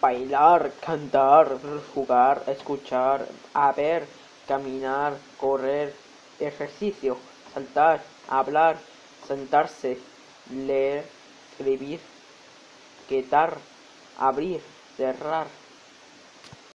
bailar, cantar, jugar, escuchar, ver, caminar, correr, ejercicio, saltar, hablar, sentarse, leer, escribir, quitar, abrir, cerrar.